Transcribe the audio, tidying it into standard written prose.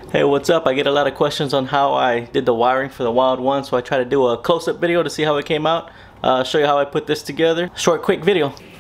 Hey, what's up? I get a lot of questions on how I did the wiring for the Wild One, so I try to do a close-up video to see how it came out. Show you how I put this together. Short, quick video.